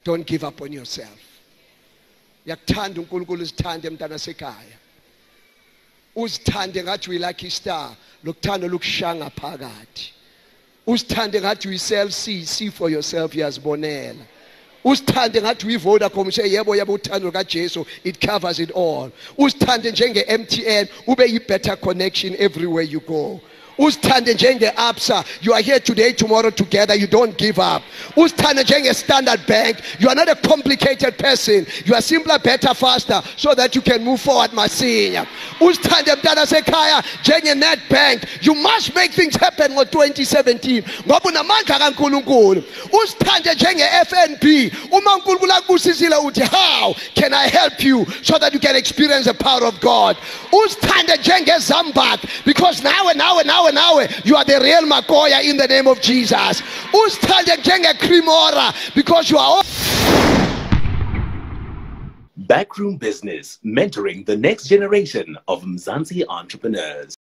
Don't give up on yourself. Yakuthanda uNkulunkulu uzithande mntana sekhaya. Uzithande ngathi uyi-lucky star, lokuthanda lukushanga phakathi. Uzithande ngathi uyi-Cell C, see for yourself, yazibonela. Usithande ngathi uyi-Vodacom, say yebo uthando kaJesu, it covers it all. Usithande njenge-MTN, ube yi-better connection everywhere you go. Usithande njenge-Absa, you are here today, tomorrow together, you don't give up. Usithande njenge-Standard Bank, you are not a complicated person, you are simpler, better, faster, so that you can move forward masinya. Usithande mntana sekhaya njenge-Nedbank, you must make things happen ngo-2017 ngoba unamandla kaNkulunkulu. Usithande njenge-FNB, uma uNkulunkulu akubusisile uthi how can I help you so that you can experience the power of God. Usithande njenge-Zambak, because now you are the real Makoya in the name of Jesus. Usithande njenge-Cremora, because you are all Backroom Business, mentoring the next generation of Mzansi entrepreneurs.